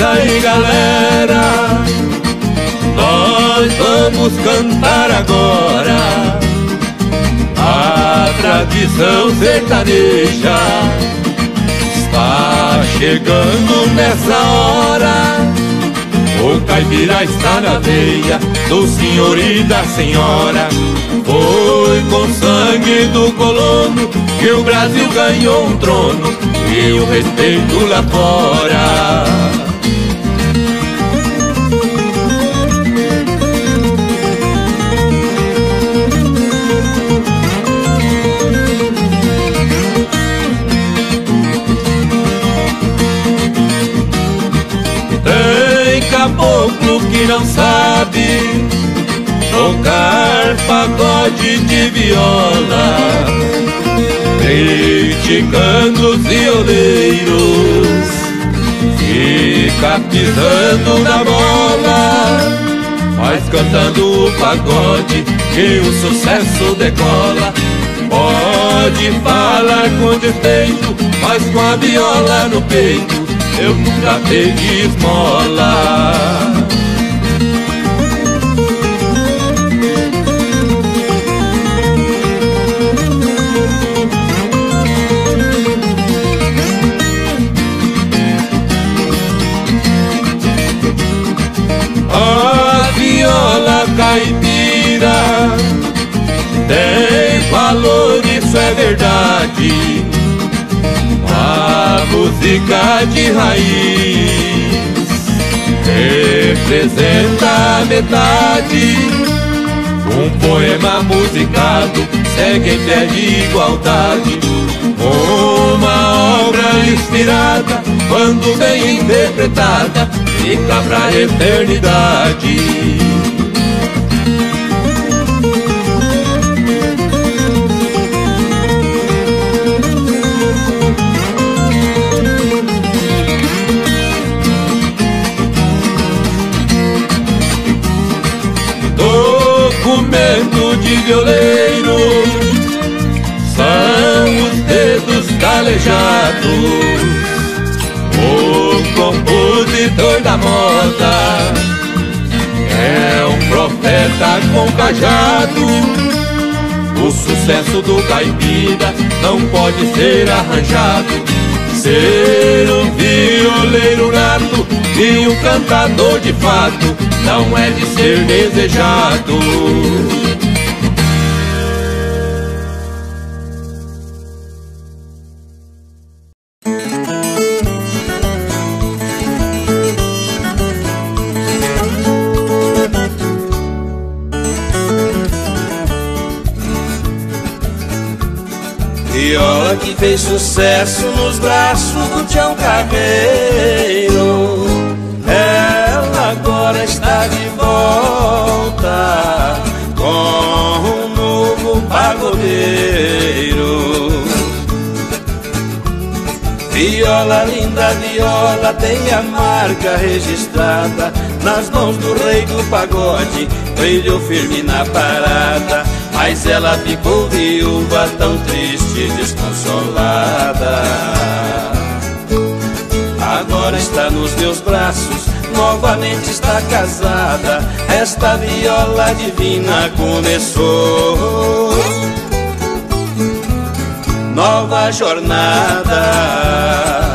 aí, galera, nós vamos cantar agora a tradição sertaneja. Está chegando nessa hora, o caipira está na veia do senhor e da senhora. Foi com sangue do colono que o Brasil ganhou um trono e o respeito lá fora. Tem caboclo que não sabe tocar pagode de viola, criticando os violeiros, fica pisando na bola, mas cantando o pagode que o sucesso decola. Pode falar com despeito, mas com a viola no peito eu nunca pedi esmola. Caipira tem valor, isso é verdade. A música de raiz representa a metade. Um poema musicado segue em pé de igualdade. Uma obra inspirada, quando bem interpretada, fica pra eternidade. Documento de violeiro são os dedos calejados. O compositor da moda é um profeta com cajado. O sucesso do caipira não pode ser arranjado. Ser um violeiro nato e um cantador de fato não é de ser desejado. Viola que fez sucesso nos braços do Tião Carreiro, ela agora está de volta com um novo pagodeiro. Viola, linda viola, tem a marca registrada nas mãos do rei do pagode, brilhou firme na parada. Mas ela ficou viúva, tão triste e desconsolada. Agora está nos meus braços, novamente está casada. Esta viola divina começou nova jornada.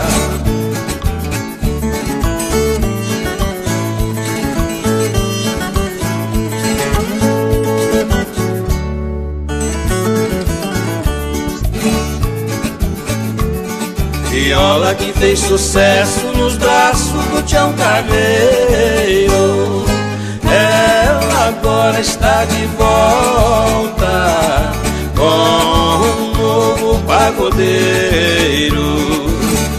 Viola que fez sucesso nos braços do Tião Carreiro, ela agora está de volta com um novo pagodeiro.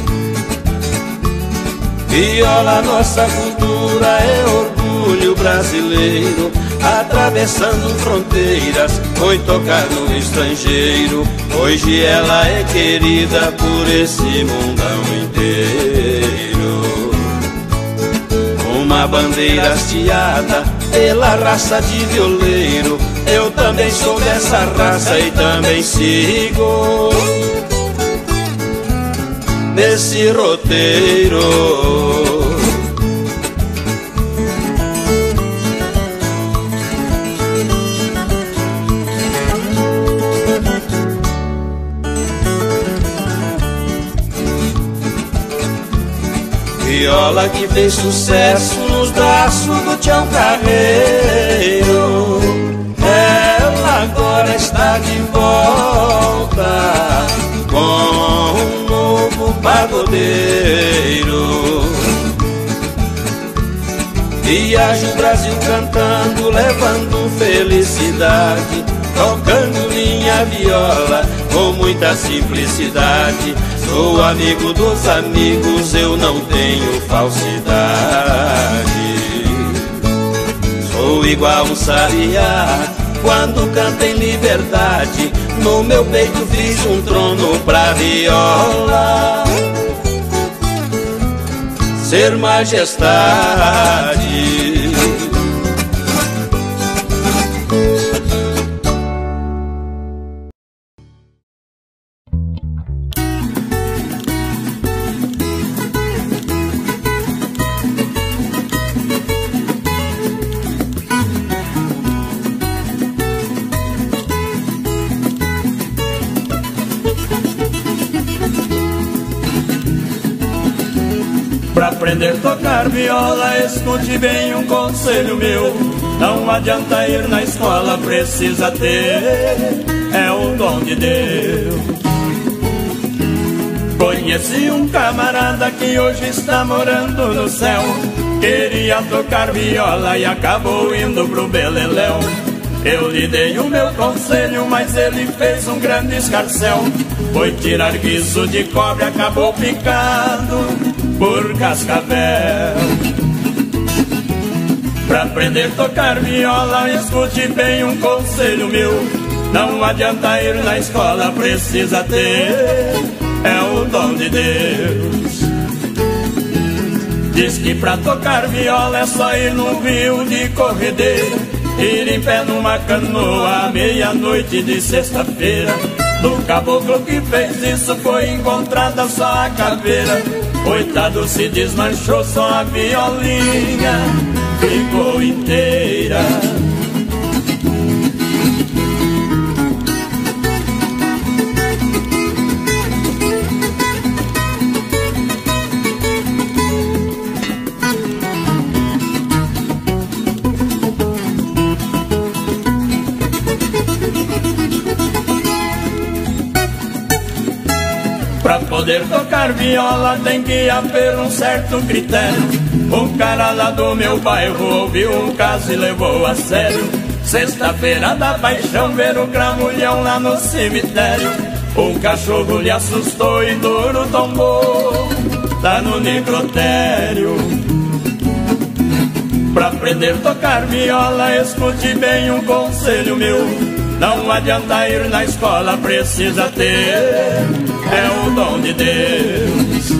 Viola, nossa cultura é orgulho brasileiro, atravessando fronteiras, foi tocar no estrangeiro. Hoje ela é querida por esse mundão inteiro. Uma bandeira hasteada pela raça de violeiro, eu também sou dessa raça e também sigo nesse roteiro. viola que fez sucesso nos braços do Tião Carreiro. Ela agora está de volta com um novo pagodeiro. Viaja o Brasil cantando, levando felicidade, tocando minha viola com muita simplicidade. Sou amigo dos amigos, eu não tenho falsidade. Sou igual um sabiá quando canta em liberdade. No meu peito fiz um trono pra viola ser majestade. Pra aprender a tocar viola, escute bem um conselho meu. Não adianta ir na escola, precisa ter, é o dom de Deus. Conheci um camarada que hoje está morando no céu. Queria tocar viola e acabou indo pro Beleléu. Eu lhe dei o meu conselho, mas ele fez um grande escarcéu. Foi tirar guiso de cobre, acabou picado por cascavel. Pra aprender a tocar viola, escute bem um conselho meu. Não adianta ir na escola, precisa ter, é o dom de Deus. Diz que pra tocar viola é só ir no rio de corredeira, ir em pé numa canoa à meia-noite de sexta-feira. Do caboclo que fez isso foi encontrada só a caveira. Coitado, se desmanchou, só a violinha ficou inteira. Pra poder tocar viola tem que haver um certo critério. Um cara lá do meu bairro ouviu um caso e levou a sério. Sexta-feira da paixão, ver o gramulhão lá no cemitério. Um cachorro lhe assustou e duro tombou lá no necrotério. Pra aprender a tocar viola, escute bem um conselho meu. Não adianta ir na escola, precisa ter, é o dom de Deus.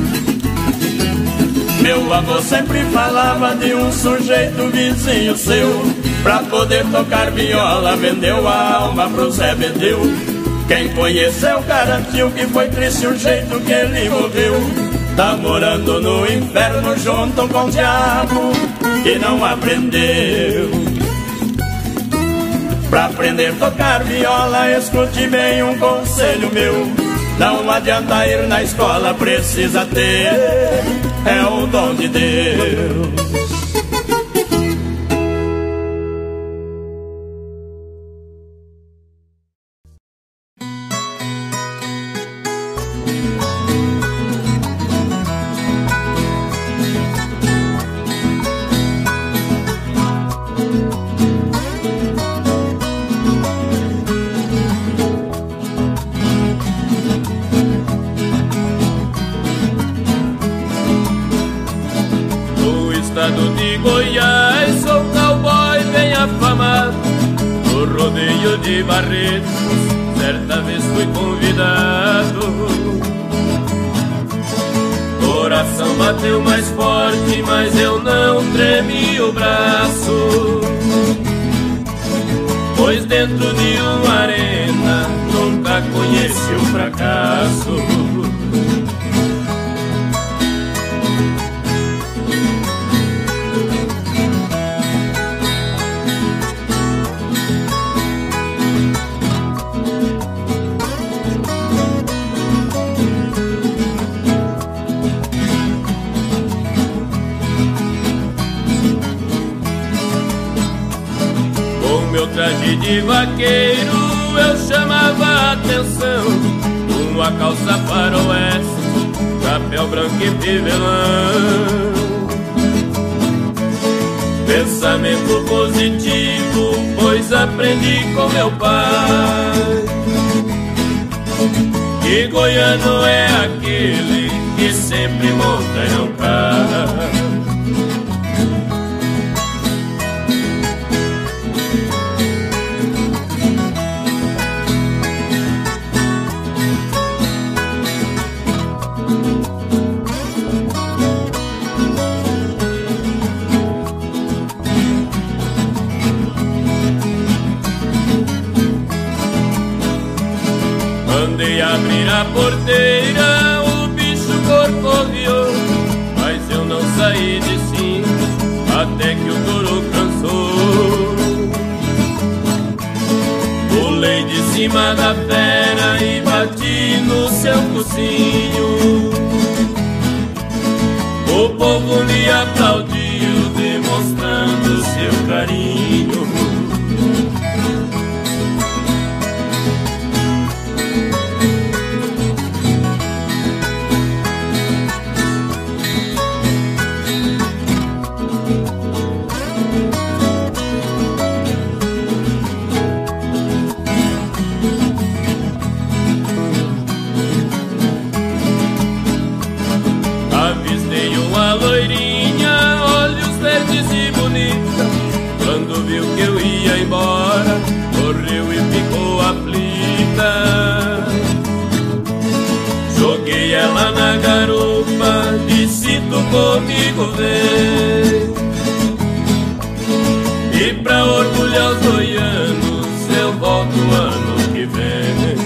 Meu avô sempre falava de um sujeito vizinho seu. Pra poder tocar viola, vendeu a alma pro Zé Bedeu. Quem conheceu garantiu que foi triste o jeito que ele morreu. Tá morando no inferno junto com o diabo que não aprendeu. Pra aprender a tocar viola, escute bem um conselho meu. Não adianta ir na escola, precisa ter, é o dom de Deus. De Goiás, sou cowboy bem afamado. No rodeio de Barretos, certa vez fui convidado. Coração bateu mais forte, mas eu não tremi o braço, pois dentro de uma arena nunca conheci o fracasso. traje de vaqueiro eu chamava a atenção. Uma calça faroeste, chapéu branco e fivelão. Pensamento positivo, pois aprendi com meu pai que goiano é aquele que sempre monta e não cai. Mandei abrir a porteira, o bicho corcoviou, mas eu não saí de cima até que o touro cansou. Pulei de cima da fera e bati no seu focinho. O povo me aplaudiu, demonstrando seu carinho. Loirinha, olhos verdes e bonita, quando viu que eu ia embora, correu e ficou aflita. Joguei ela na garupa, disse tu comigo vem. E pra orgulhar os goianos eu volto ano que vem.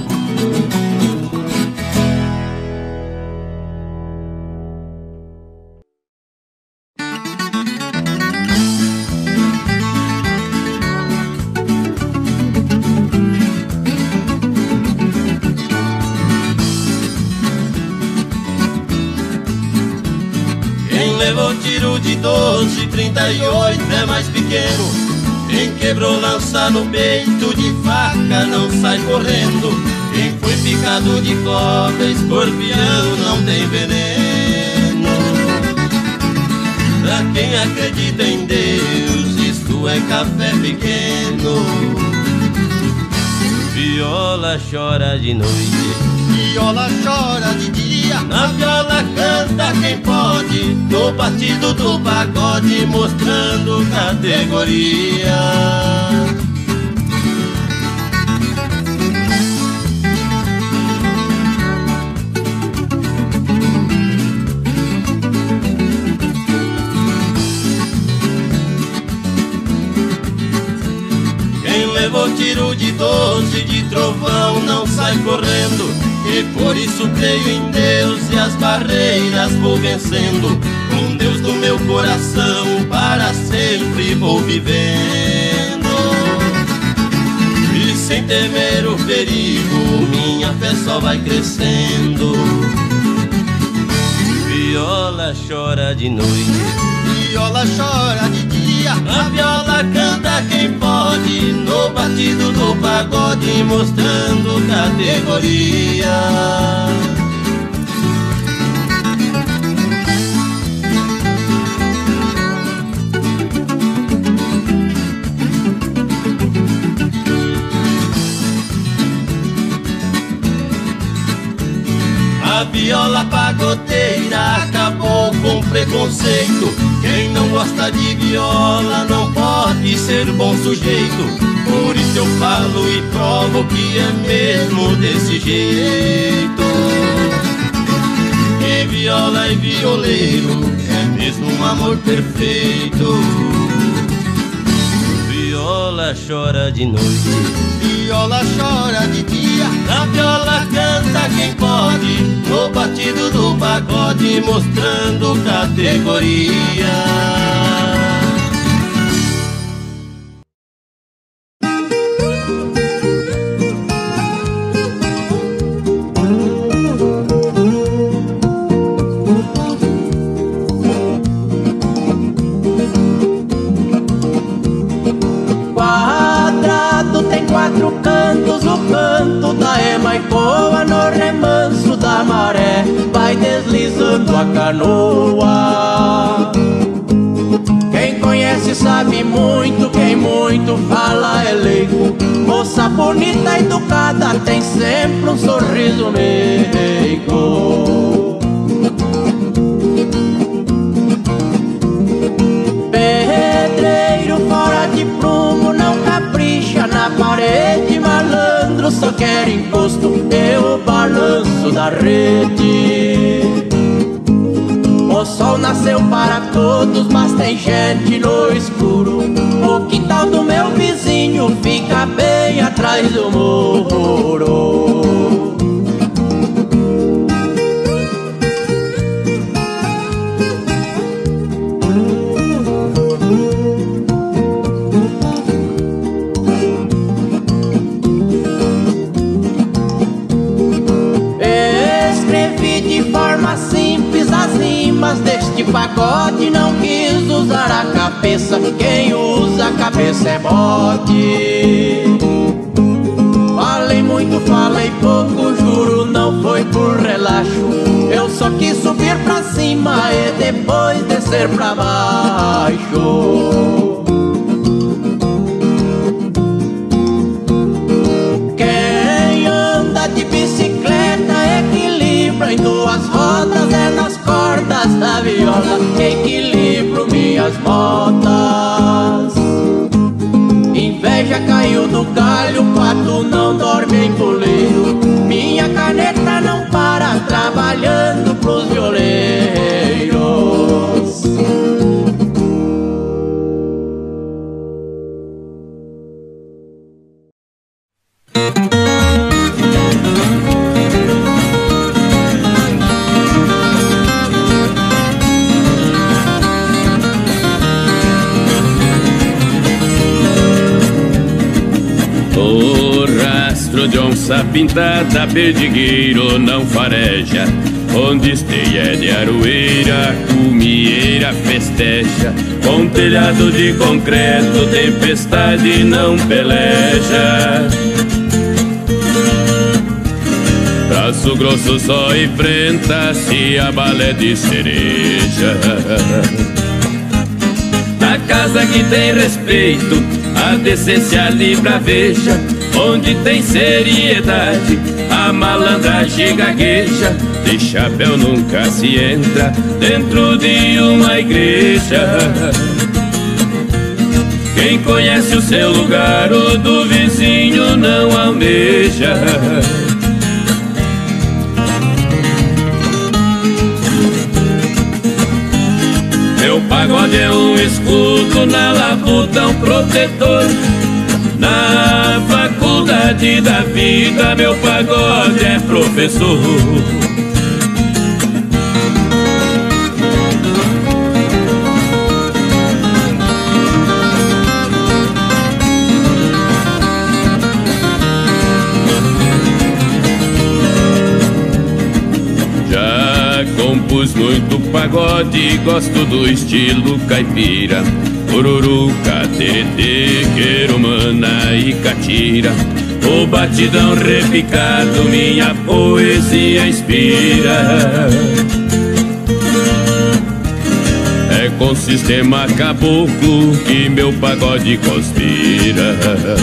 Levou tiro de 12, 38 é mais pequeno. Quem quebrou lança no peito de faca não sai correndo. Quem foi picado de cobra, escorpião não tem veneno. Pra quem acredita em Deus, isto é café pequeno. Viola chora de noite, viola chora de dia. Na viola canta quem pode, no batido do pagode, mostrando categoria. Quem levou tiro de 12 de trovão não sai correndo. E por isso creio em Deus e as barreiras vou vencendo. Com Deus no meu coração para sempre vou vivendo. E sem temer o perigo minha fé só vai crescendo. Viola chora de noite, viola chora de dia. A viola canta quem pode, no batido do pagode, mostrando categoria. A viola pagodeira acabou com preconceito. Quem não gosta de viola não pode ser bom sujeito. Por isso eu falo e provo que é mesmo desse jeito. Que viola e violeiro é mesmo um amor perfeito. Viola chora de noite, viola chora de dia. Na viola canta quem pode, no batido do pagode, mostrando categoria. do canto da Emaicoa, no remanso da maré, vai deslizando a canoa. Quem conhece sabe muito, quem muito fala é leigo. Moça bonita, educada, tem sempre um sorriso meigo. Pedreiro fora de prumo, não capricha na parede. Malandro só quer encosto e o balanço da rede. O sol nasceu para todos, mas tem gente no escuro. O quintal do meu vizinho fica bem atrás do muro. Escrevi de forma simples as rimas deste pagode, não quis usar a cabeça, quem usa a cabeça é bode. Falei muito, falei pouco, juro, não foi por relaxo. Eu só quis subir pra cima e depois descer pra baixo. Quem anda de bicicleta equilibra em duas rodas, é nas cordas da viola que equilibro minhas motas. Inveja caiu do galho, pato não dorme em puleiro. Minha caneta não para trabalhando pros violeiros. De onça pintada, perdigueiro não fareja. Onde esteia de aroeira, cumieira festeja. Com telhado de concreto, tempestade não peleja. Braço grosso só enfrenta se a balé de cereja. Na casa que tem respeito, a decência livra veja. Onde tem seriedade, a malandragem gagueja. De chapéu nunca se entra dentro de uma igreja. Quem conhece o seu lugar, o do vizinho não almeja. Meu pagode é um escudo, na labuta um protetor. Na faculdade da vida, meu pagode é professor. Já compus muito pagode, gosto do estilo caipira. Ururuca, teretê, querumana e catira. O batidão repicado minha poesia inspira. É com sistema caboclo que meu pagode conspira.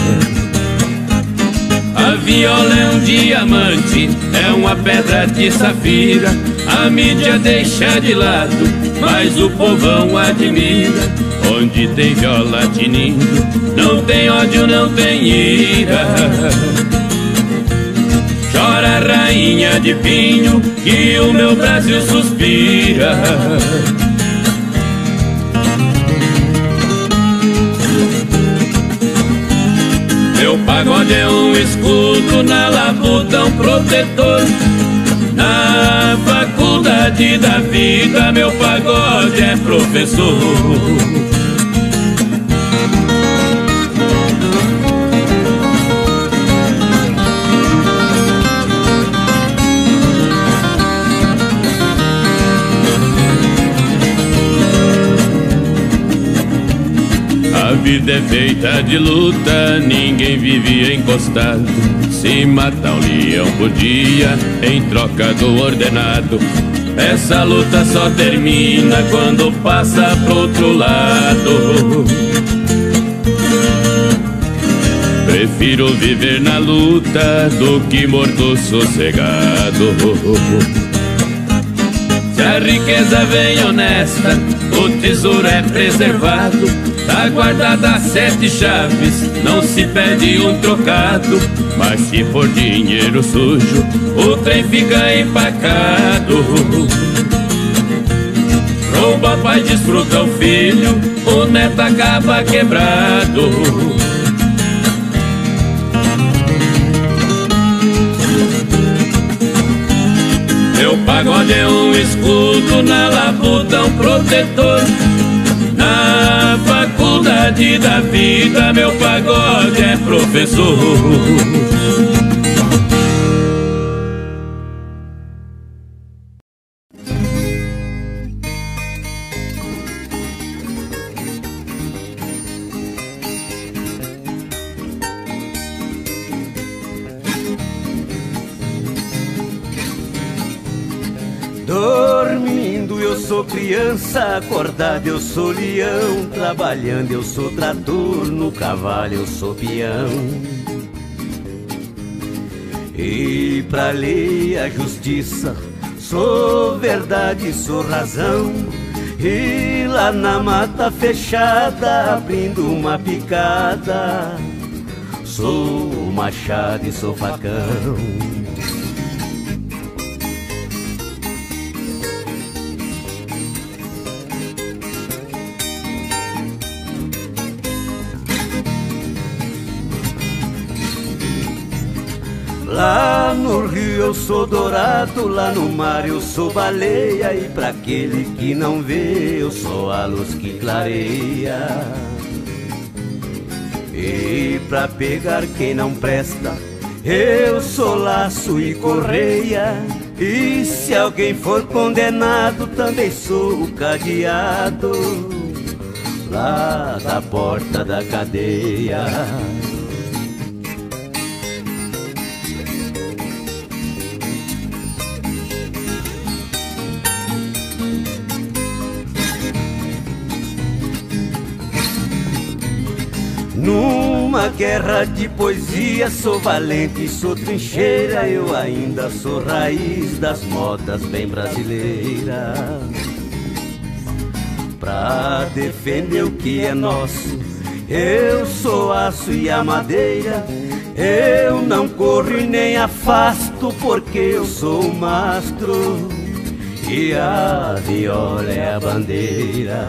A viola é um diamante, é uma pedra de safira. A mídia deixa de lado, mas o povão admira. Onde tem viola tinindo, não tem ódio, não tem ira. Chora a rainha de pinho, que o meu Brasil suspira. Meu pagode é um escudo, na labuta um protetor. Na faculdade da vida, meu pagode é professor. vida é feita de luta, ninguém vive encostado. Se matar um leão por dia em troca do ordenado, essa luta só termina quando passa pro outro lado. Prefiro viver na luta do que morto sossegado. Se a riqueza vem honesta, o tesouro é preservado. Tá guardada as 7 chaves, não se pede um trocado. Mas se for dinheiro sujo, o trem fica empacado. Rouba pai, desfruta o filho, o neto acaba quebrado. Meu pagode é um escudo, na labuta um protetor. Na faculdade da vida, meu pagode é professor. Dormindo eu sou criança, acordado eu sou leão, trabalhando eu sou trator, no cavalo eu sou peão. E pra lei a justiça, sou verdade, sou razão. E lá na mata fechada, abrindo uma picada, sou machado e sou facão. Lá no rio eu sou dourado, lá no mar eu sou baleia. E pra aquele que não vê, eu sou a luz que clareia. E pra pegar quem não presta, eu sou laço e correia. E se alguém for condenado, também sou o cadeado lá da porta da cadeia. Numa guerra de poesia sou valente, sou trincheira. Eu ainda sou raiz das modas bem brasileiras. Pra defender o que é nosso, eu sou aço e a madeira. Eu não corro e nem afasto, porque eu sou o mastro e a viola é a bandeira.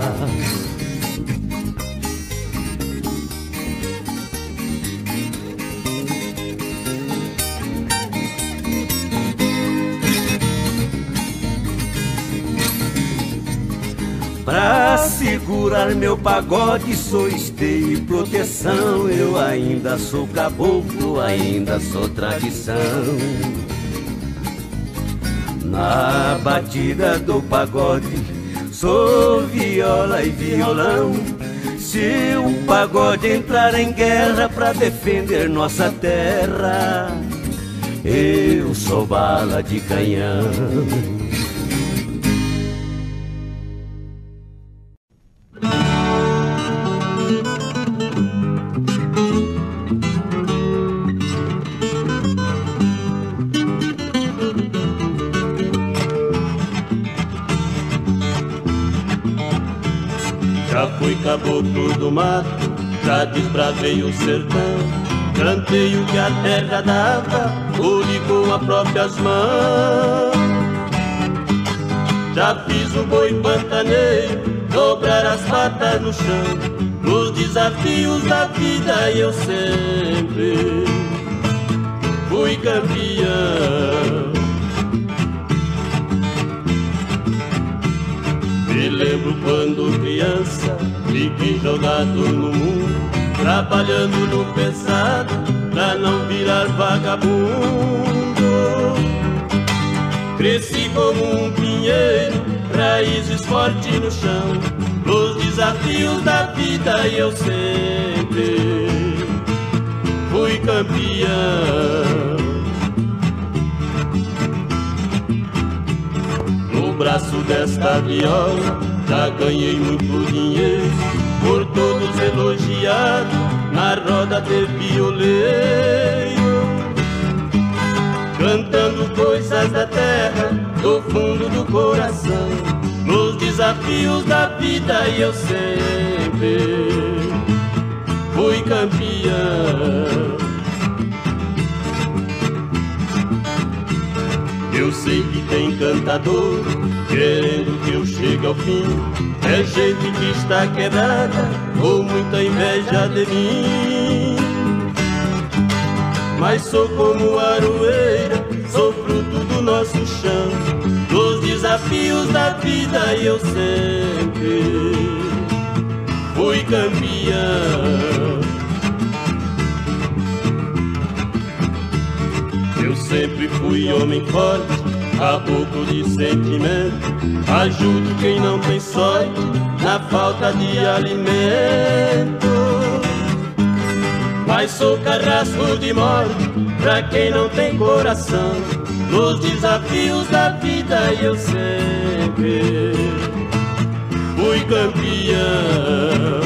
Pra segurar meu pagode sou esteio e proteção. Eu ainda sou caboclo, ainda sou tradição. Na batida do pagode sou viola e violão. Se o pagode entrar em guerra pra defender nossa terra, eu sou bala de canhão. Já fui caboclo do mato, já desbravei o sertão. Cantei o que a terra dava, colhi com as próprias mãos. Já fiz o boi pantaneiro, dobrar as patas no chão. Nos desafios da vida eu sempre fui campeão. Me lembro quando criança, fiquei jogado no mundo, trabalhando no pesado, pra não virar vagabundo. Cresci como um pinheiro, raízes fortes no chão, nos desafios da vida eu sempre fui campeão. No braço desta viola já ganhei muito dinheiro, por todos elogiado, na roda de violeiro, cantando coisas da terra, do fundo do coração. Nos desafios da vida eu sempre fui campeão. Eu sei que tem cantador querendo que eu chegue ao fim, é gente que está quebrada com muita inveja de mim. Mas sou como aroeira, sou fruto do nosso chão. Nos desafios da vida eu sempre fui campeão. Eu sempre fui homem forte, caboclo de sentimento, ajudo quem não tem sorte na falta de alimento. Mas sou carrasco de morte pra quem não tem coração. Nos desafios da vida eu sempre fui campeão.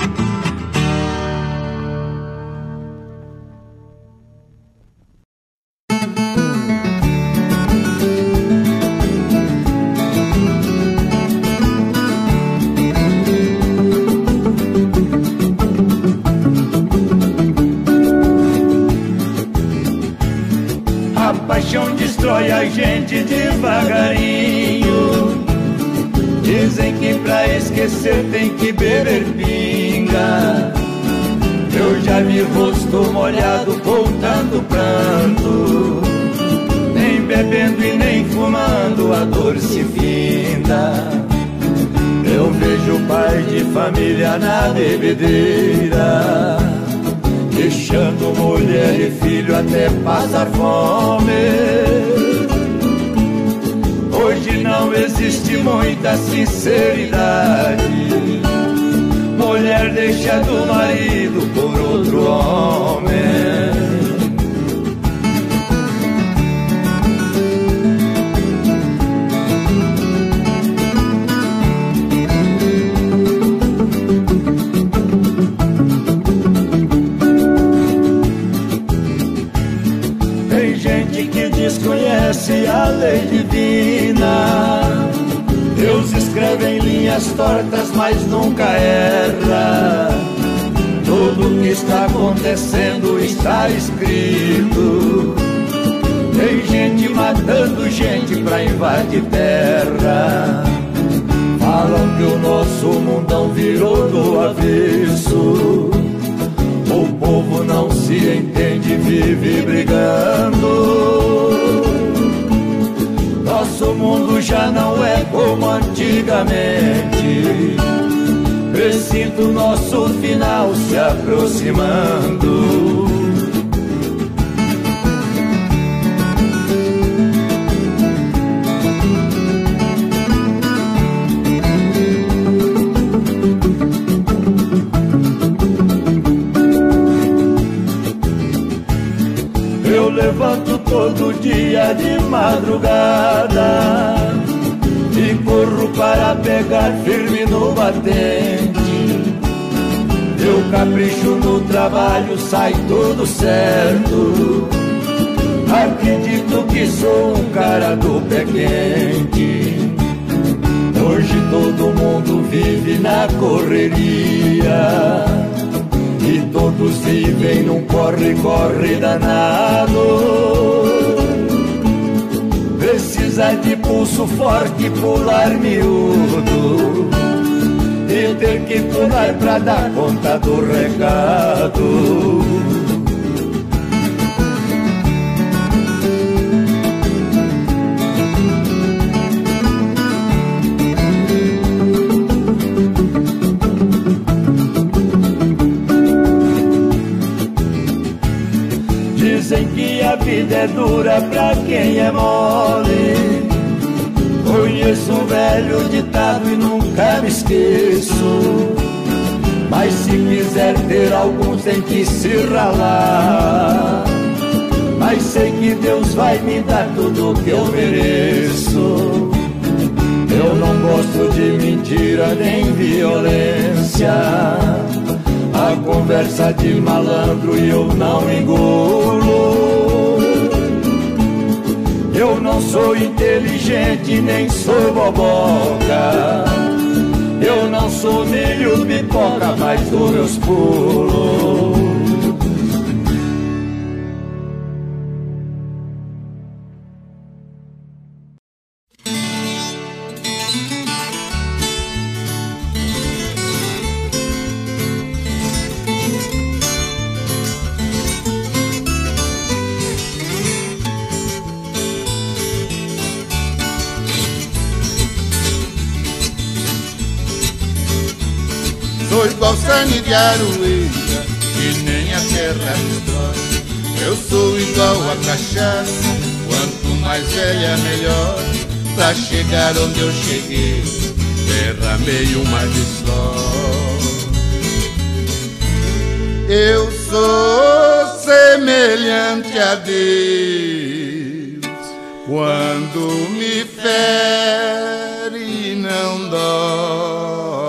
Destrói a gente devagarinho. Dizem que pra esquecer tem que beber pinga. Eu já vi rosto molhado contando pranto, nem bebendo e nem fumando a dor se finda. Eu vejo pai de família na bebedeira, deixando mulher e filho até passar fome. Hoje não existe muita sinceridade, mulher deixa do marido por outro homem. Desconhece a lei divina. Deus escreve em linhas tortas, mas nunca erra. Tudo que está acontecendo está escrito. Tem gente matando gente pra invadir terra. Falam que o nosso mundão virou do avesso. O povo não se entende, vive brigando. Nosso mundo já não é como antigamente. Presinto nosso final se aproximando. Eu levanto todo dia de madrugada e corro para pegar firme no batente. Eu capricho no trabalho, sai tudo certo. Acredito que sou um cara do pé quente. Hoje todo mundo vive na correria e todos vivem num corre-corre danado. Precisa de pulso forte, pular miúdo e ter que pular pra dar conta do recado. Dizem que a vida é dura pra quem é mole. Conheço um velho ditado e nunca me esqueço, mas se quiser ter algum tem que se ralar. Mas sei que Deus vai me dar tudo que eu mereço. Eu não gosto de mentira nem violência, a conversa de malandro eu não engulo. Eu não sou inteligente nem sou boboca, eu não sou milho pipoca, mas dou meus pulos. Sou igual sangue de aroeira, que nem a terra destrói. Eu sou igual a cachaça, quanto mais velha melhor. Pra chegar onde eu cheguei, derramei um mar de sol. Eu sou semelhante a Deus, quando me fere não dói.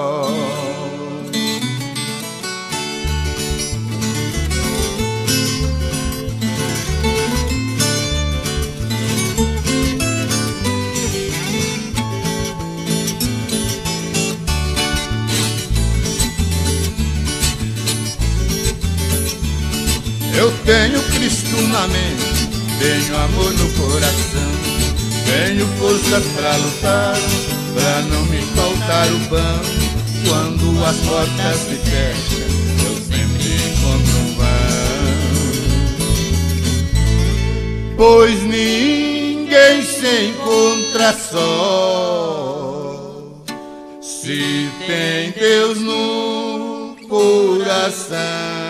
Eu tenho Cristo na mente, tenho amor no coração, tenho forças pra lutar, pra não me faltar o pão. Quando as portas se fecham, eu sempre encontro um vão. Pois ninguém se encontra só, se tem Deus no coração.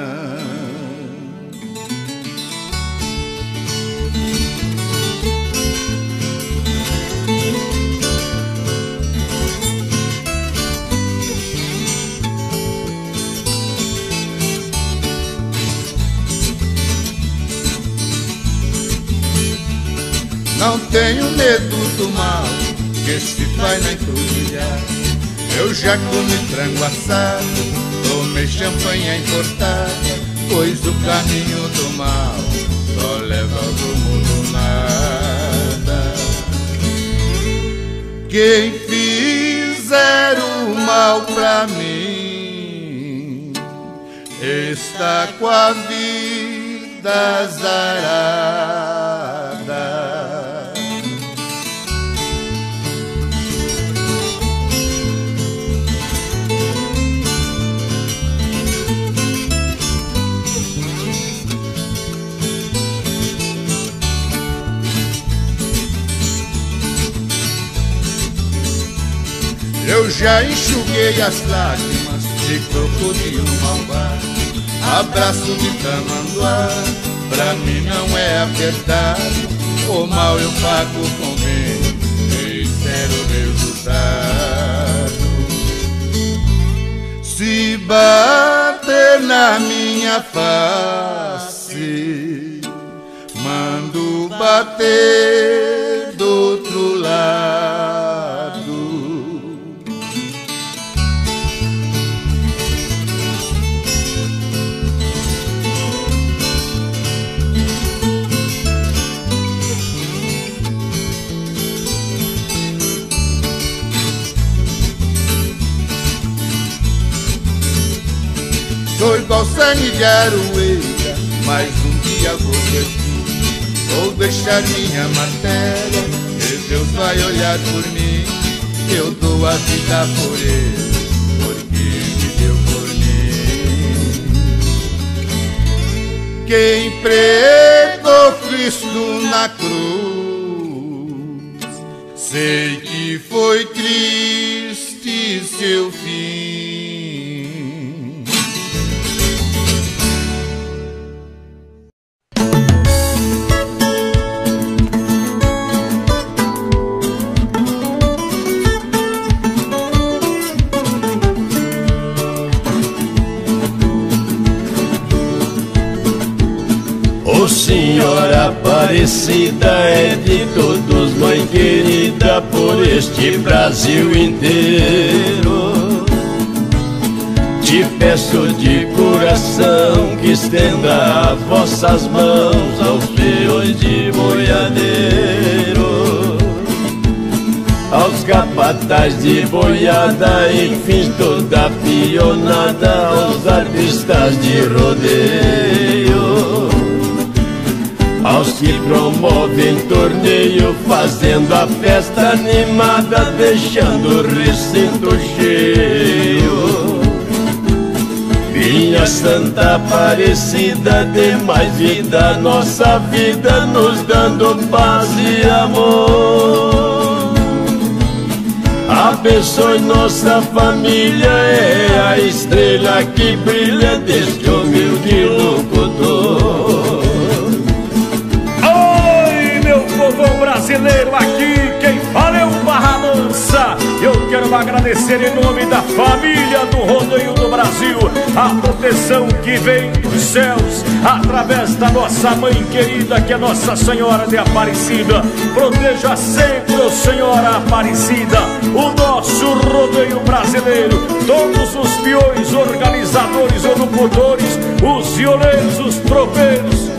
Não tenho medo do mal que se faz na encruzilhada. Eu já comi frango assado, tomei champanhe importada, pois o caminho do mal só leva ao rumo do nada. Quem fizer o mal pra mim está com a vida azarada. Eu já enxuguei as lágrimas de crocodilo malvado, abraço de tamanduá, pra mim não é a verdade. O mal eu pago com bem, e espero o resultado. Se bater na minha face, mando bater do outro lado. Sou igual sangue de aroeira, mas um dia vou descer. Vou deixar minha matéria, e Deus vai olhar por mim. Eu dou a vida por ele, porque me deu por mim. Quem pregou Cristo na cruz, sei que foi triste seu fim. Aparecida é de todos, mãe querida, por este Brasil inteiro. Te peço de coração que estenda as vossas mãos aos peões de boiadeiro, aos capatazes de boiada, enfim toda a pionada, aos artistas de rodeio, aos que promovem torneio, fazendo a festa animada, deixando o recinto cheio. Minha Santa Aparecida, dê mais vida à nossa vida, nos dando paz e amor. Abençoe nossa família, é a estrela que brilha deste humilde locutor. Oi, meu povo brasileiro, aqui quem fala é o Barra Mansa. Eu quero agradecer em nome da família do Rodeio do Brasil a proteção que vem dos céus através da nossa mãe querida, que é Nossa Senhora de Aparecida. Proteja sempre, ó Senhora Aparecida, o nosso rodeio brasileiro, todos os peões, organizadores, locutores, os violeiros, os tropeiros.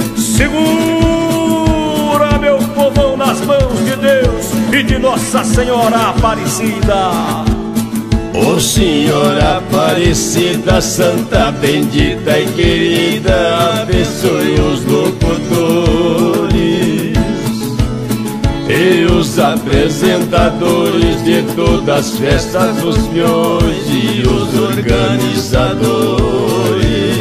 Segura, meu povão, nas mãos de Deus e de Nossa Senhora Aparecida. Ó Senhora Aparecida, Santa bendita e querida, abençoe os locutores e os apresentadores de todas as festas dos peões e os organizadores.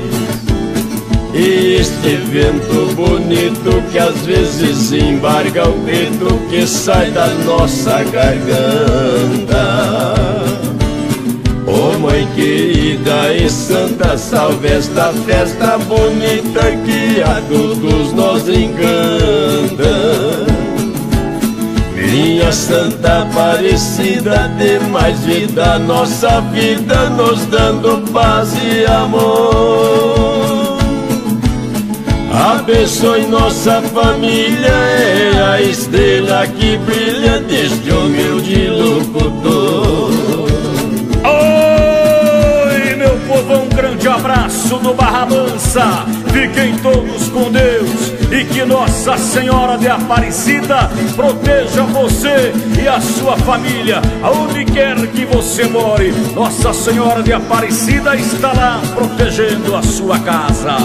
E este evento bonito que às vezes embarga o grito que sai da nossa garganta. Oh mãe querida e santa, salve esta festa bonita que a todos nos encanta. Minha Santa Aparecida, dê mais vida à nossa vida, nos dando paz e amor. Abençoe nossa família, é a estrela que brilha deste humilde locutor. Oi, meu povo, um grande abraço do Barra Mansa. Fiquem todos com Deus e que Nossa Senhora de Aparecida proteja você e a sua família, aonde quer que você more. Nossa Senhora de Aparecida está lá protegendo a sua casa.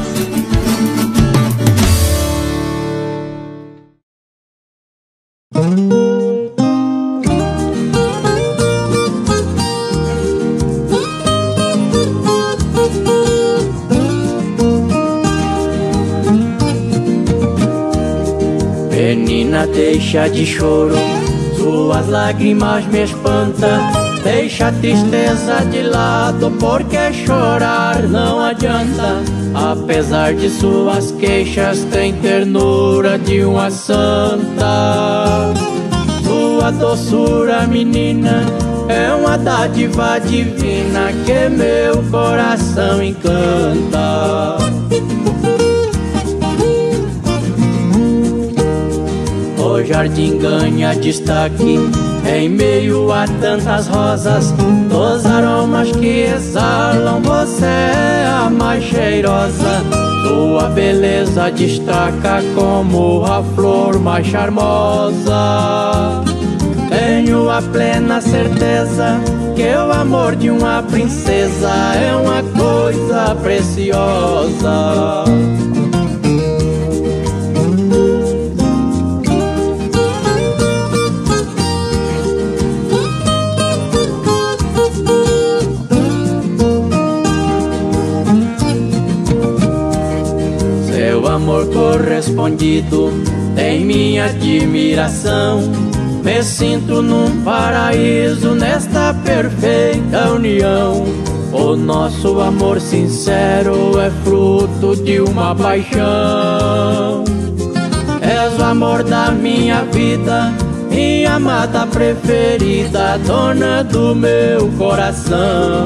Menina, deixa de choro, suas lágrimas me espantam. Deixa a tristeza de lado, porque chorar não adianta. Apesar de suas queixas, tem ternura de uma santa. Sua doçura, menina, é uma dádiva divina que meu coração encanta. O jardim ganha destaque em meio a tantas rosas, dos aromas que exalam, você é a mais cheirosa. Sua beleza destaca como a flor mais charmosa. Tenho a plena certeza que o amor de uma princesa é uma coisa preciosa. Amor correspondido tem minha admiração. Me sinto num paraíso nesta perfeita união. O nosso amor sincero é fruto de uma paixão. És o amor da minha vida, minha amada preferida, dona do meu coração.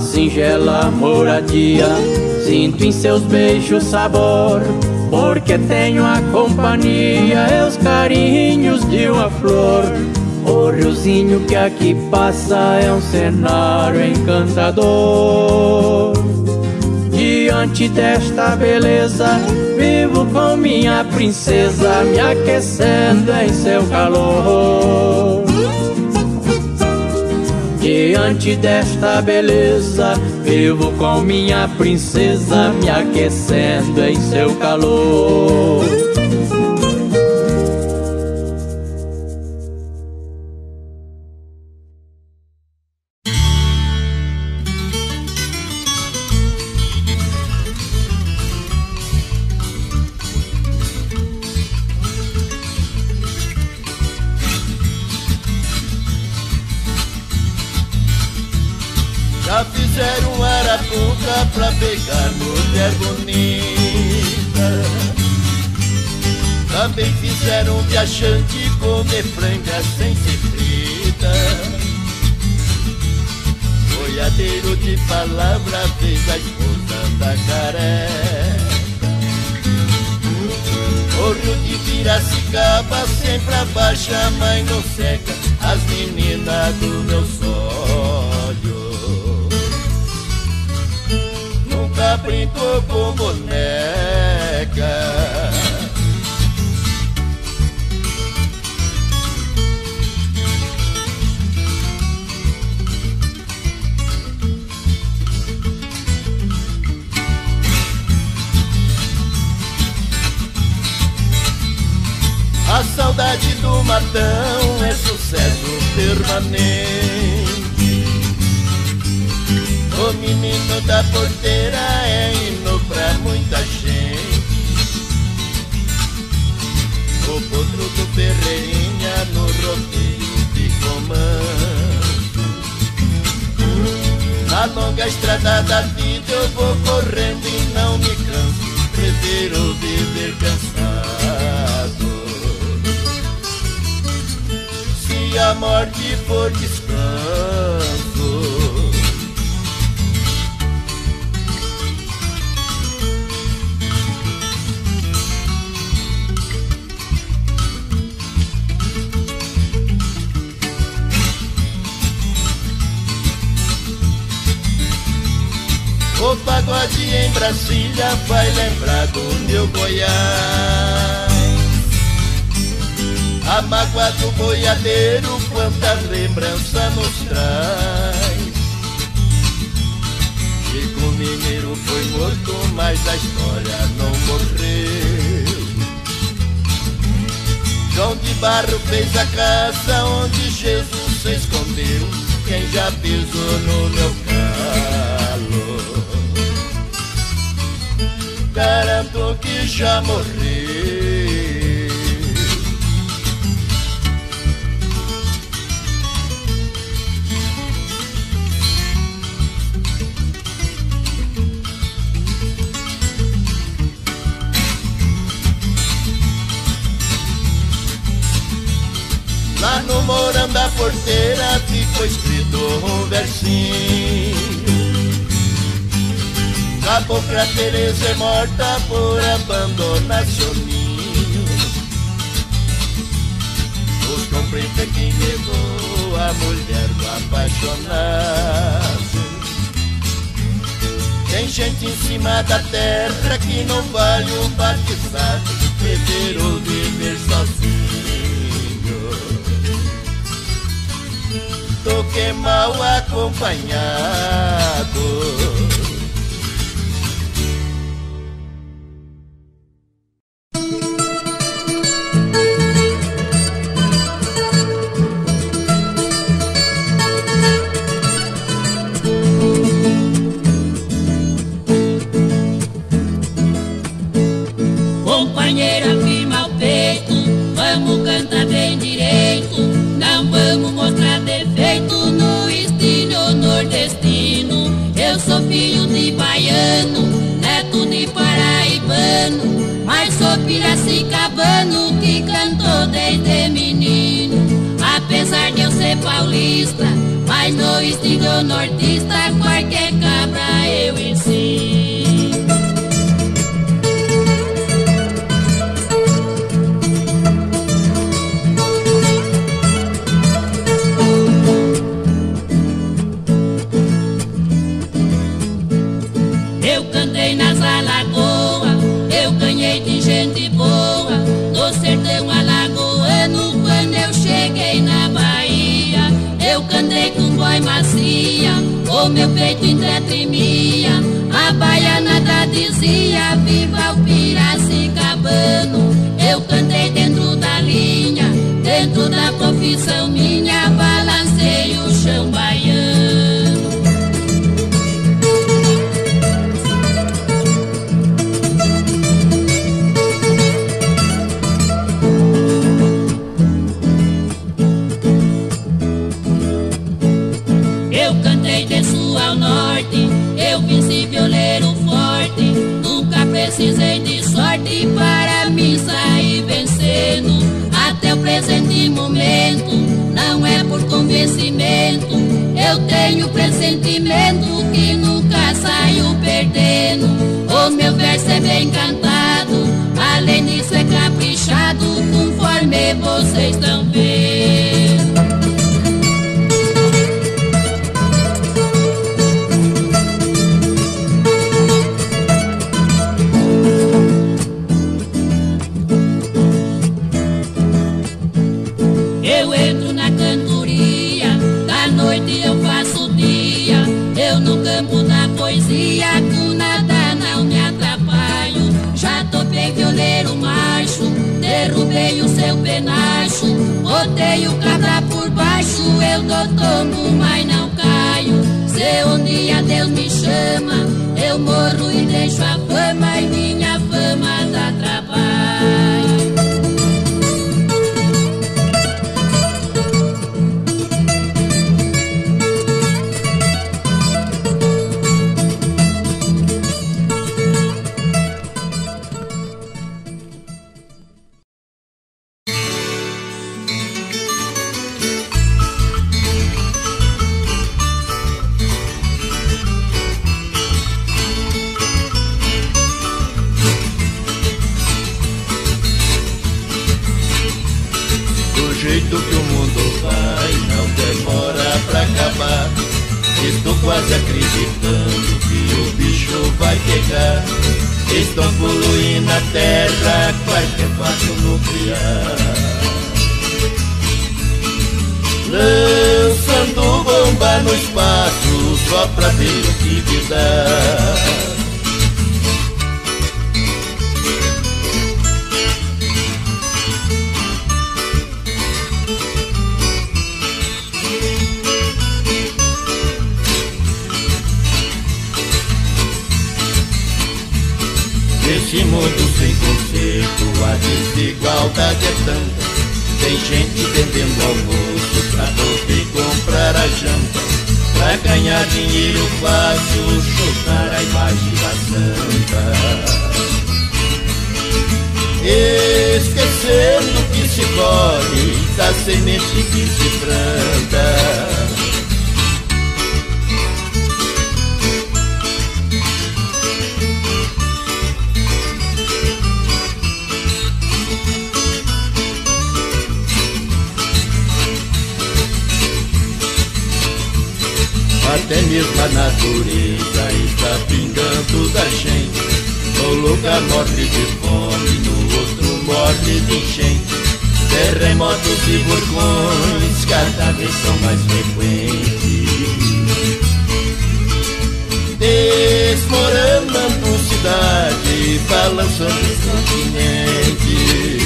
singela moradia, sinto em seus beijos sabor, porque tenho a companhia e os carinhos de uma flor. O riozinho que aqui passa é um cenário encantador. Diante desta beleza, vivo com minha princesa, me aquecendo em seu calor. Diante desta beleza, vivo com minha princesa, me aquecendo em seu calor. Já fizeram arapuca pra pegar mulher bonita, também fizeram viajante comer franga sem ser frita. Boiadeiro de palavra fez a esposa da careca. O rio de Piracicaba sempre abaixa, mas não seca as meninas do meu sonho. Nunca brincou com boneca. A saudade do matão é sucesso permanente. O menino da porteira é hino pra muita gente. O potro do Ferreirinha no rodeio de comando. Na longa estrada da vida eu vou correndo e não me canso, prefiro viver cansado. Se a morte for descanso, o pagode em Brasília vai lembrar do meu Goiás. A mágoa do boiadeiro, quanta lembrança nos traz. Chico Mineiro foi morto, mas a história não morreu. João de Barro fez a casa onde Jesus se escondeu. Quem já pisou no meu calo, garanto que já morreu. Lá no Morão da Porteira ficou escrito um versinho: Cabocla Teresa é morta por abandonar seu ninho. Os compreende que levou a mulher do apaixonado. Tem gente em cima da terra que não vale um batizado, prefiro viver sozinho. Tô que mal acompanhado. Companheira, firma o peito, vamos cantar bem direito. Não vamos mostrar defeito no estilo nordestino. Eu sou filho de baiano, neto de paraibano, mas sou piracicabano que cantou desde menino. Apesar de eu ser paulista, mas mas no estilo nortista qualquer cabra eu ensino. Eu cantei nas alagoas, eu ganhei de gente boa, no sertão alagoano quando eu cheguei na Bahia. Eu cantei com voz macia, o meu peito entretremia, a baianada dizia viva o Piracicabano. Eu cantei dentro da linha, dentro da profissão minha, balancei o chão baiano. Eu cantei de sul ao norte, eu venci violeiro forte, nunca precisei de sorte para me sair vencendo. Até o presente momento, não é por convencimento, eu tenho pressentimento que nunca saio perdendo. O meu verso é bem cantado, além disso é caprichado, conforme vocês estão vendo. Eu entro na cantoria, da noite eu faço dia, eu no campo da poesia, com nada não me atrapalho. Já topei violeiro macho, derrubei o seu penacho, botei o cabra por baixo, eu dou tombo, mas não caio. Se um dia Deus me chama, eu morro e deixo a fama, e minha fama dá trabalho. Estou quase acreditando que o bicho vai pegar. Estão poluindo a terra, qualquer fato nuclear, lançando bomba no espaço só pra ver o que me dá. Nesse mundo sem conceito, a desigualdade é tanta. Tem gente vendendo almoço pra poder comprar a janta, pra ganhar dinheiro fácil, chutar a imagem da santa, esquecendo que se colhe da semente que se planta. Até mesmo a natureza está pingando da gente. No lugar morre de fome, no outro morre de enchente. Terremotos e vulcões cada vez são mais frequentes, desmoronando cidade, balançando os continentes.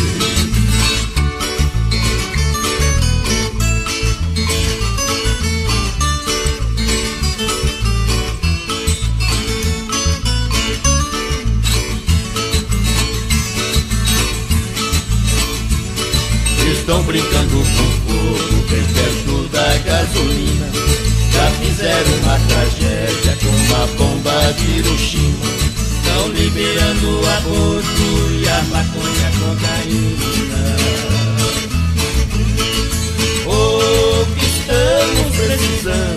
Estão brincando com fogo bem perto da gasolina. Já fizeram uma tragédia com uma bomba de Hiroshima. Estão liberando o aborto e a maconha cocaína. O que estamos precisando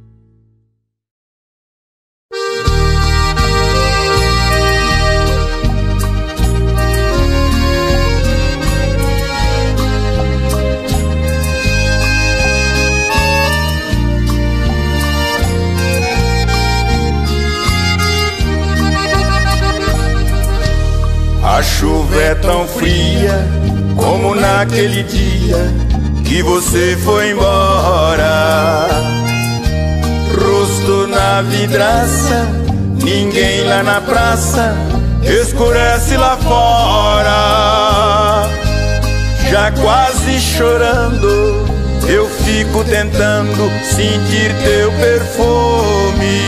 como naquele dia que você foi embora. Rosto na vidraça, ninguém lá na praça, escurece lá fora. Já quase chorando, eu fico tentando sentir teu perfume.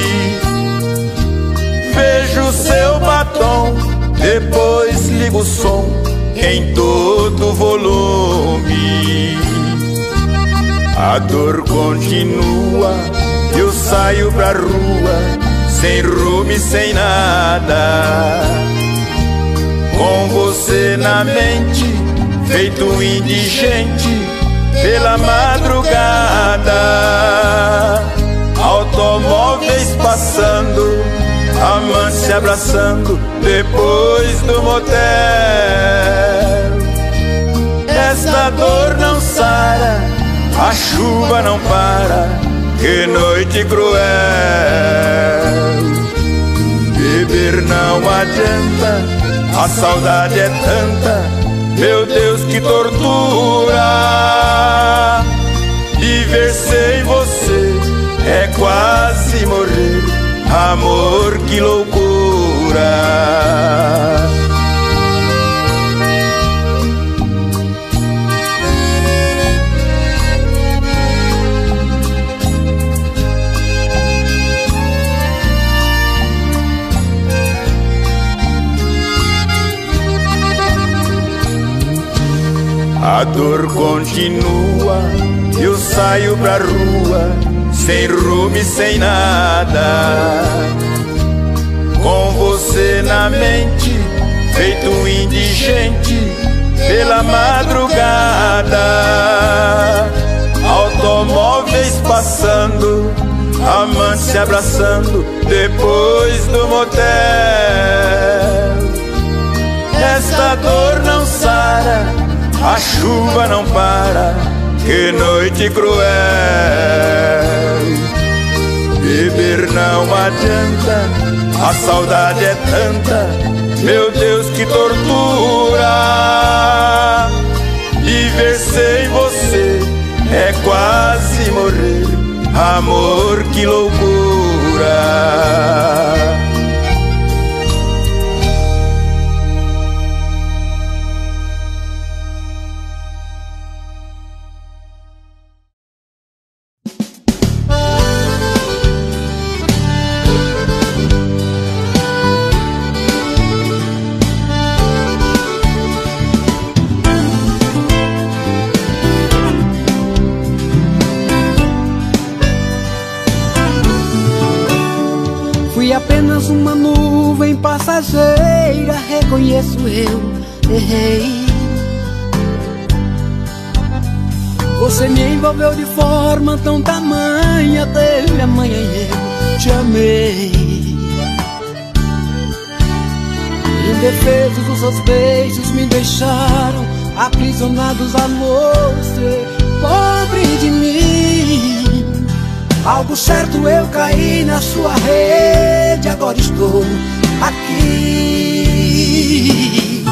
Vejo seu batom, depois ligo o som em todo volume. A dor continua, eu saio pra rua, sem rumo e sem nada. Com você na mente, feito indigente pela madrugada. Automóveis passando, amantes se abraçando depois do motel. Esta dor não sara, a chuva não para, que noite cruel. Beber não adianta, a saudade é tanta, meu Deus, que tortura. Viver sem você é quase morrer, amor, que loucura. A dor continua, eu saio pra rua, sem rumo e sem nada. Com você na mente, feito um indigente pela madrugada. Automóveis passando, amantes se abraçando depois do motel. Esta dor não sara, a chuva não para, que noite cruel. Beber não adianta, a saudade é tanta, meu Deus, que tortura. Viver sem você é quase morrer, amor, que loucura. Apenas uma nuvem passageira, reconheço, eu errei. Você me envolveu de forma tão tamanha, teve a manhã e eu te amei. Indefesos os seus beijos me deixaram aprisionados a você, pobre de mim. Algo certo, eu caí na sua rede, agora estou aqui.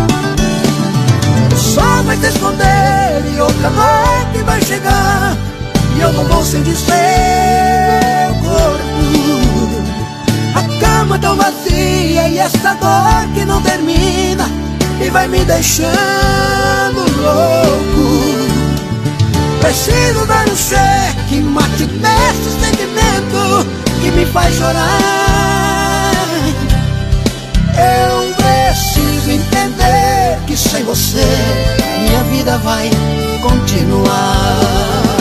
O sol vai se esconder e outra noite vai chegar, e eu não vou sentir seu corpo. A cama tão vazia e essa dor que não termina, e vai me deixando louco. Preciso dar um cheque mate nesse sentimento que me faz chorar. Eu preciso entender que sem você minha vida vai continuar.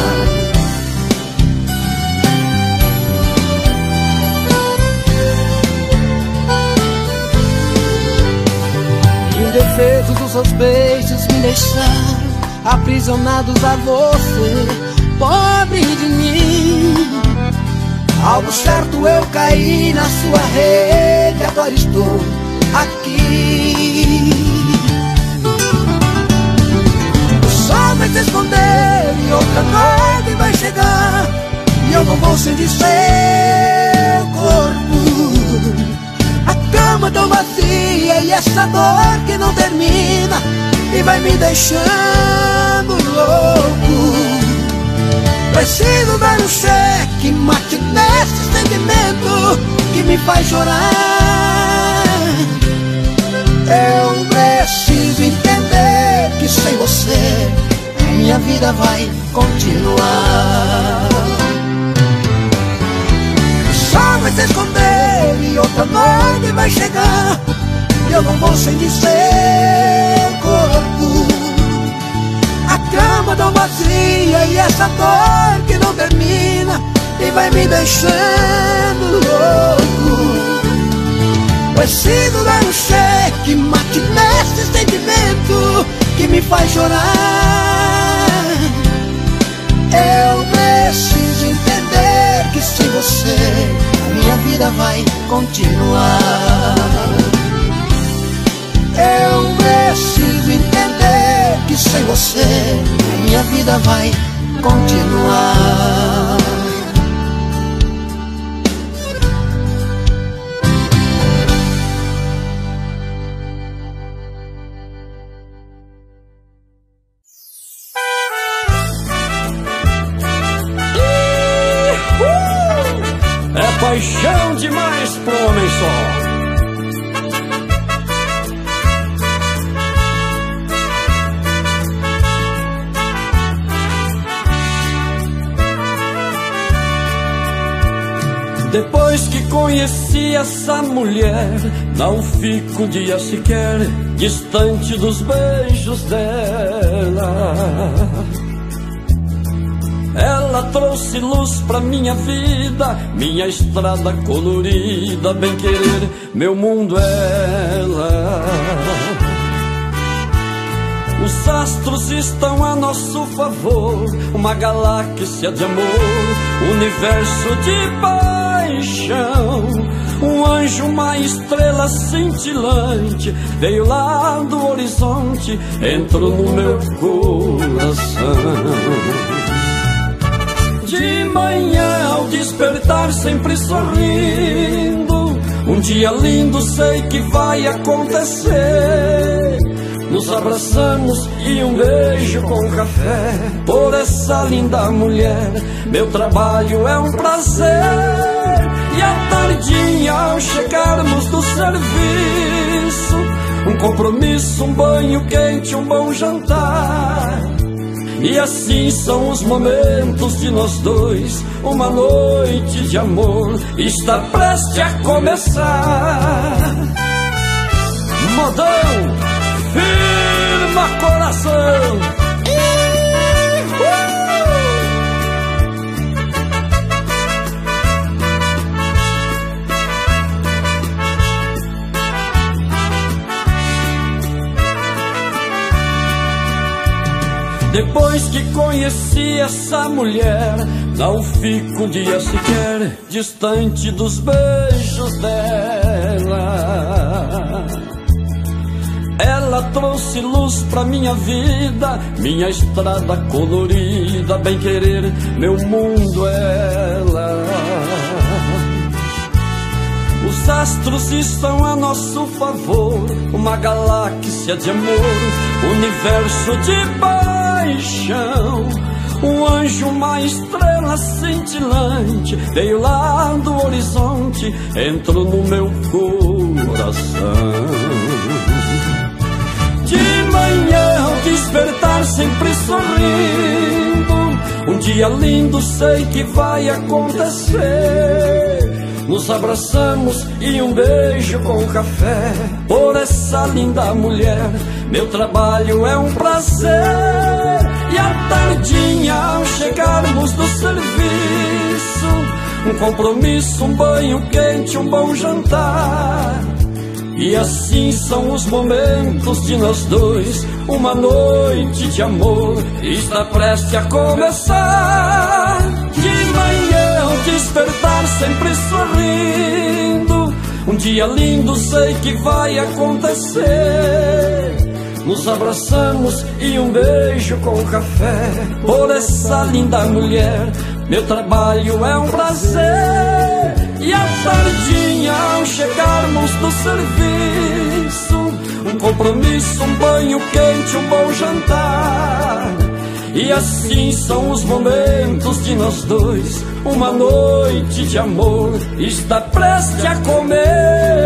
Indefesos os seus beijos me deixaram aprisionados a você, pobre de mim. Algo certo, eu caí na sua rede, agora estou aqui. O sol vai se esconder e outra noite vai chegar, e eu não vou sentir seu corpo. A cama tão vazia e essa dor que não termina, e vai me deixando louco. Preciso dar um cheque mate nesse sentimento que me faz chorar. Eu preciso entender que sem você a minha vida vai continuar. O sol vai se esconder e outra noite vai chegar, e eu não vou sentir seu corpo. A cama tão vazia e essa dor que não termina e vai me deixando louco. Preciso dar um cheque mate nesse sentimento que me faz chorar. Eu preciso entender que sem você a minha vida vai continuar. Eu preciso entender que sem você a minha vida vai continuar. É paixão demais pro homem só. Depois que conheci essa mulher, não fico dia sequer distante dos beijos dela. Ela trouxe luz pra minha vida, minha estrada colorida, bem querer, meu mundo ela. Os astros estão a nosso favor, uma galáxia de amor, universo de paixão. Um anjo, uma estrela cintilante, veio lá do horizonte, entrou no meu coração. De manhã ao despertar sempre sorrindo, um dia lindo sei que vai acontecer. Nos abraçamos e um beijo com café, por essa linda mulher meu trabalho é um prazer. E à tardinha ao chegarmos do serviço, um compromisso, um banho quente, um bom jantar. E assim são os momentos de nós dois, uma noite de amor está prestes a começar. Modão, firma coração. Depois que conheci essa mulher, não fico um dia sequer distante dos beijos dela. Ela trouxe luz pra minha vida, minha estrada colorida, bem querer, meu mundo ela. Os astros estão a nosso favor, uma galáxia de amor, universo de paixão. Um anjo, uma estrela cintilante, veio lá do horizonte, entrou no meu coração. De manhã ao despertar sempre sorrindo, um dia lindo sei que vai acontecer. Nos abraçamos e um beijo com café, por essa linda mulher meu trabalho é um prazer. E à tardinha ao chegarmos do serviço, um compromisso, um banho quente, um bom jantar. E assim são os momentos de nós dois, uma noite de amor está prestes a começar. De manhã ao despertar sempre sorrindo, um dia lindo sei que vai acontecer. Nos abraçamos e um beijo com café, por essa linda mulher meu trabalho é um prazer. E à tardinha ao chegarmos do serviço, um compromisso, um banho quente, um bom jantar. E assim são os momentos de nós dois. Uma noite de amor está prestes a começar.